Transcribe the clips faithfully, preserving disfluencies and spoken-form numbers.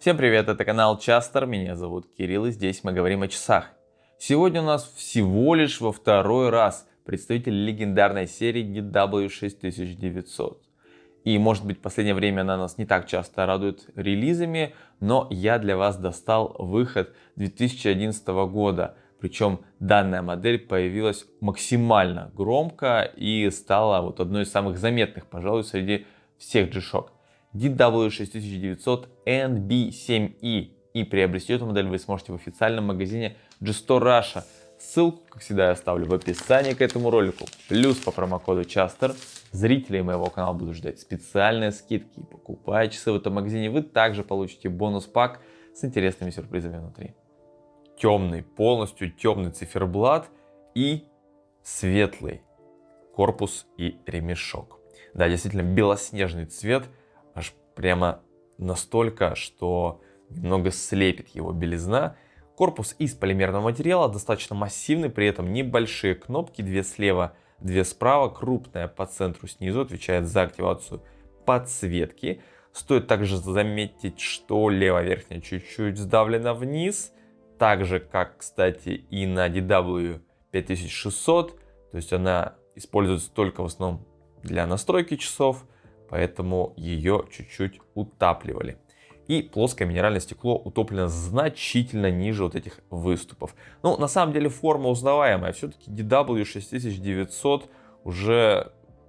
Всем привет, это канал Частер, меня зовут Кирилл, и здесь мы говорим о часах. Сегодня у нас всего лишь во второй раз представитель легендарной серии ди дабл ю шесть тысяч девятьсот. И может быть в последнее время она нас не так часто радует релизами, но я для вас достал выход две тысячи одиннадцатого года. Причем данная модель появилась максимально громко и стала вот одной из самых заметных, пожалуй, среди всех джи-шок. ди дабл ю шесть тысяч девятьсот эн би семь и. И приобрести эту модель вы сможете в официальном магазине джи стор Russia. Ссылку, как всегда, я оставлю в описании к этому ролику. Плюс по промокоду Частер зрителей моего канала будут ждать специальные скидки. И покупая часы в этом магазине, вы также получите бонус-пак с интересными сюрпризами внутри. Темный, полностью темный циферблат и светлый корпус и ремешок. Да, действительно белоснежный цвет, аж прямо настолько, что немного слепит его белизна. Корпус из полимерного материала, достаточно массивный, при этом небольшие кнопки, две слева, две справа, крупная по центру снизу, отвечает за активацию подсветки. Стоит также заметить, что левая верхняя чуть-чуть сдавлена вниз, так же как, кстати, и на ди дабл ю пять тысяч шестьсот, то есть она используется только в основном для настройки часов, поэтому ее чуть-чуть утапливали. И плоское минеральное стекло утоплено значительно ниже вот этих выступов. Ну, на самом деле форма узнаваемая. Все-таки ди дабл ю шесть тысяч девятьсот уже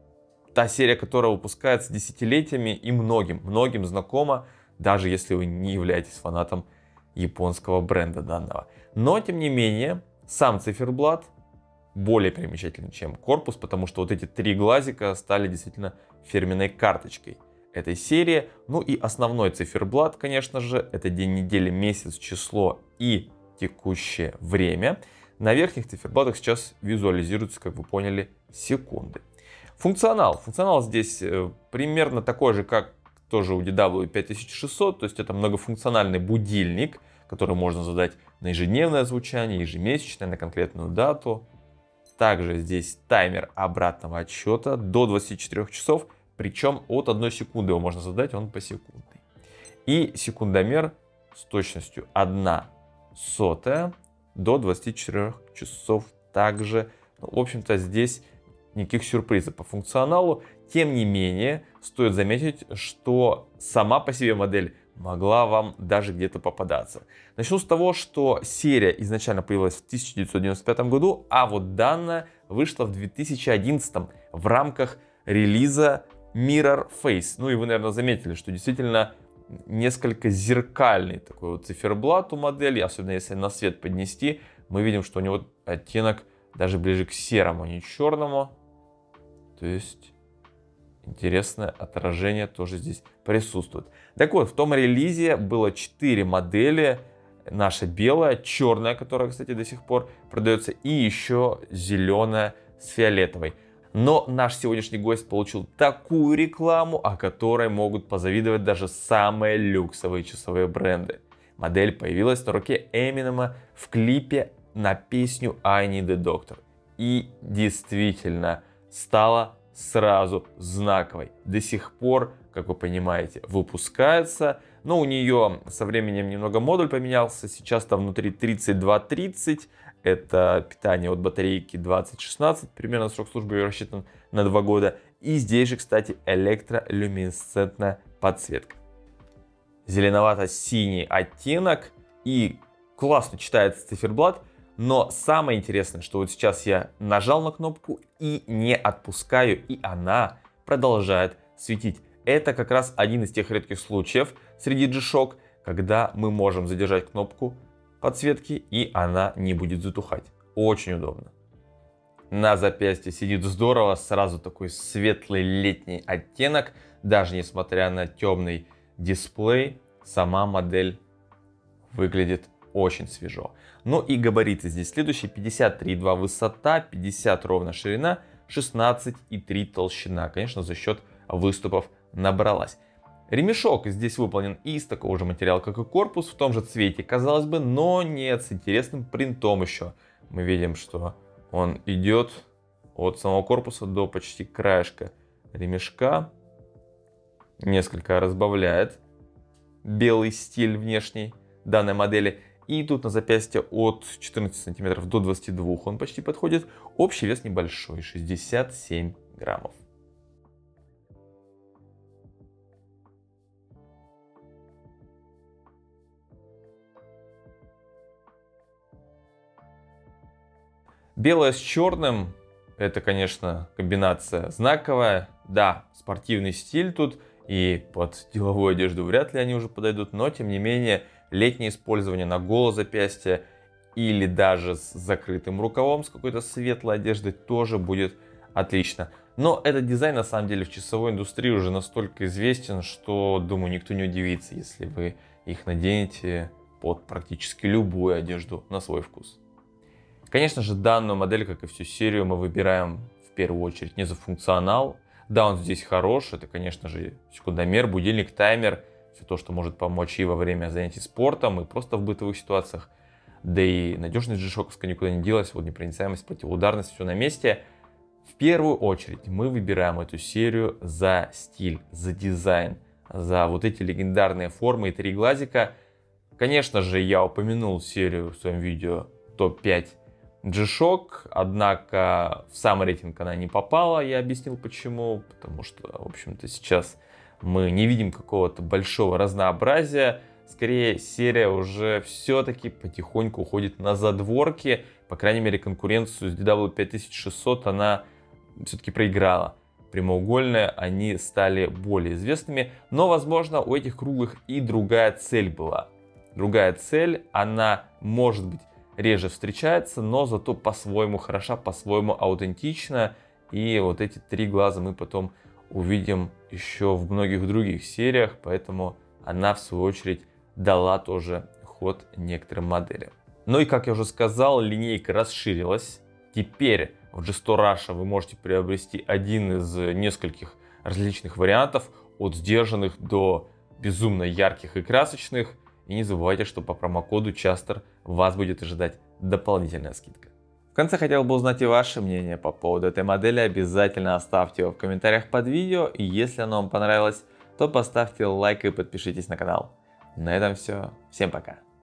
та серия, которая выпускается десятилетиями и многим, многим знакома, даже если вы не являетесь фанатом японского бренда данного. Но, тем не менее, сам циферблат более примечательный, чем корпус, потому что вот эти три глазика стали действительно фирменной карточкой этой серии. Ну и основной циферблат, конечно же, это день недели, месяц, число и текущее время. На верхних циферблатах сейчас визуализируются, как вы поняли, секунды. Функционал. Функционал здесь примерно такой же, как тоже у ди дабл ю пять тысяч шестьсот, то есть это многофункциональный будильник, который можно задать на ежедневное звучание, ежемесячное, на конкретную дату. Также здесь таймер обратного отсчета до двадцати четырёх часов, причем от одной секунды его можно задать, он посекундный. И секундомер с точностью одна сотая до двадцати четырёх часов также. Ну, в общем-то, здесь никаких сюрпризов по функционалу. Тем не менее, стоит заметить, что сама по себе модель могла вам даже где-то попадаться. Начну с того, что серия изначально появилась в тысяча девятьсот девяносто пятом году, а вот данная вышла в две тысячи одиннадцатом в рамках релиза Mirror Face. Ну и вы, наверное, заметили, что действительно несколько зеркальный такой вот циферблат у модели, особенно если на свет поднести, мы видим, что у него оттенок даже ближе к серому, а не черному. То есть интересное отражение тоже здесь присутствует. Так вот, в том релизе было четыре модели. Наша белая, черная, которая, кстати, до сих пор продается, и еще зеленая с фиолетовой. Но наш сегодняшний гость получил такую рекламу, о которой могут позавидовать даже самые люксовые часовые бренды. Модель появилась на руке Эминема в клипе на песню I Need a Doctor. И действительно стала сразу знаковой. До сих пор, как вы понимаете, выпускается. Но у нее со временем немного модуль поменялся. Сейчас там внутри тридцать два тридцать. Это питание от батарейки двадцать шестнадцать. Примерно срок службы рассчитан на два года. И здесь же, кстати, электролюминесцентная подсветка. Зеленовато-синий оттенок. И классно читается циферблат. Но самое интересное, что вот сейчас я нажал на кнопку и не отпускаю, и она продолжает светить. Это как раз один из тех редких случаев среди джи-шок, когда мы можем задержать кнопку подсветки, и она не будет затухать. Очень удобно. На запястье сидит здорово, сразу такой светлый летний оттенок. Даже несмотря на темный дисплей, сама модель выглядит очень свежо. Ну и габариты здесь следующие: пятьдесят три и два высота, пятьдесят ровно ширина, шестнадцать и три толщина. Конечно, за счет выступов набралась. Ремешок здесь выполнен из такого же материала, как и корпус, в том же цвете, казалось бы, но нет, с интересным принтом еще. Мы видим, что он идет от самого корпуса до почти краешка ремешка, несколько разбавляет белый стиль внешний данной модели. И тут на запястье от четырнадцати сантиметров до двадцати двух он почти подходит. Общий вес небольшой, шестьдесят семь граммов. Белое с черным — это, конечно, комбинация знаковая. Да, спортивный стиль тут, и под деловую одежду вряд ли они уже подойдут, но тем не менее летнее использование на голое запястье или даже с закрытым рукавом, с какой-то светлой одеждой тоже будет отлично. Но этот дизайн на самом деле в часовой индустрии уже настолько известен, что, думаю, никто не удивится, если вы их наденете под практически любую одежду на свой вкус. Конечно же, данную модель, как и всю серию, мы выбираем в первую очередь не за функционал. Да, он здесь хорош, это, конечно же, секундомер, будильник, таймер, все то, что может помочь и во время занятий спортом, и просто в бытовых ситуациях. Да и надежность G-Shock никуда не делась, водонепроницаемость, противоударность, все на месте. В первую очередь мы выбираем эту серию за стиль, за дизайн, за вот эти легендарные формы и три глазика. Конечно же, я упомянул серию в своем видео топ пять G-Shock, однако в сам рейтинг она не попала, я объяснил почему, потому что, в общем-то, сейчас мы не видим какого-то большого разнообразия, скорее серия уже все-таки потихоньку уходит на задворки, по крайней мере конкуренцию с ди дабл ю пять тысяч шестьсот она все-таки проиграла. Прямоугольные они стали более известными, но, возможно, у этих круглых и другая цель была. Другая цель, она может быть реже встречается, но зато по-своему хороша, по-своему аутентична. И вот эти три глаза мы потом увидим еще в многих других сериях, поэтому она в свою очередь дала тоже ход некоторым моделям. Ну и как я уже сказал, линейка расширилась. Теперь в джи сто Russia вы можете приобрести один из нескольких различных вариантов, от сдержанных до безумно ярких и красочных. И не забывайте, что по промокоду Частер вас будет ожидать дополнительная скидка. В конце хотел бы узнать и ваше мнение по поводу этой модели. Обязательно оставьте его в комментариях под видео. И если оно вам понравилось, то поставьте лайк и подпишитесь на канал. На этом все. Всем пока.